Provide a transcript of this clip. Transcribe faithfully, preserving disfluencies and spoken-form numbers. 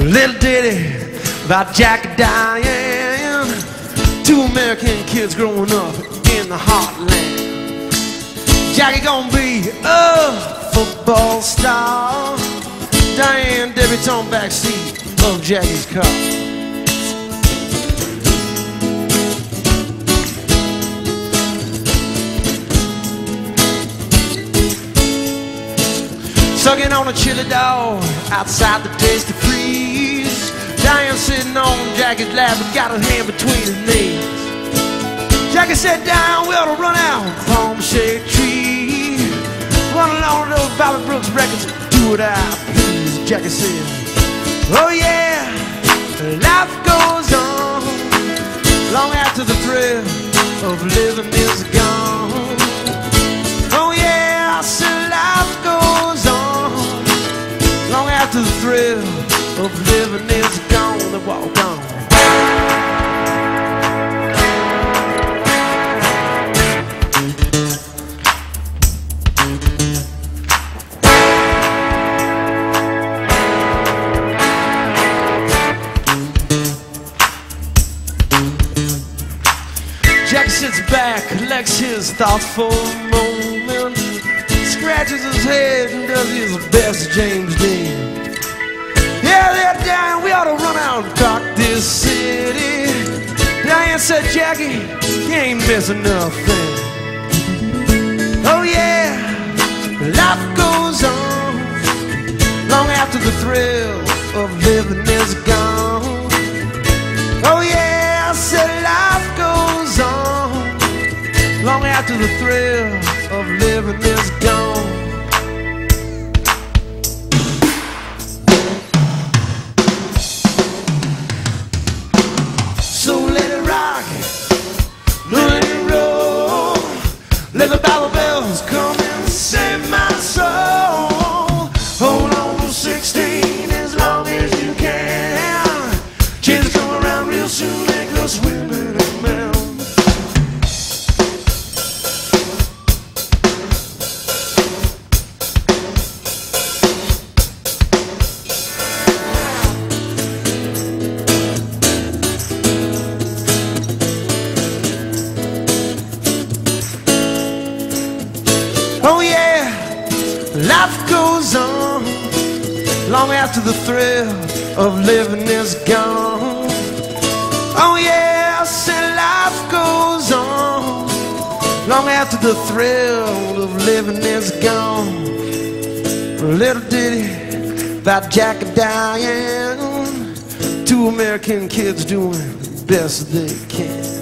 little ditty about Jack and Diane, two American kids growing up in the heartland. Jackie gonna be a football star, Diane debutante backseat of Jackie's car. Sucking on a chili dog outside the tasty freeze. Diane sitting on Jackie's lap and got her hand between his knees. Jackie said, "Diane, we ought to run out palm shade tree, run along those Bobby Brooks records, do what I please." Jackie said, "Oh yeah, life goes on long after the thrill of living is gone." Oh yeah, I said life goes on long after the thrill of living is gone. And walk on. Jack sits back, collects his thoughts for a moment, scratches his head and does his best James Dean. "Yeah, there, Diane, we ought to run out and cock this city." Diane said, "Jackie, you ain't missing nothing." Oh yeah, life goes on long after the thrill of living is gone. Oh yeah, I said life goes on long after the thrill of living is gone. So let it rock, let it roll, let the Bible bells come and save my soul. Hold on to sixteen as long as you can. Change come around real soon, make us women and men. Oh yeah, life goes on long after the thrill of living is gone. Oh yeah, I said life goes on long after the thrill of living is gone. A little ditty about Jack and Diane, two American kids doing the best they can.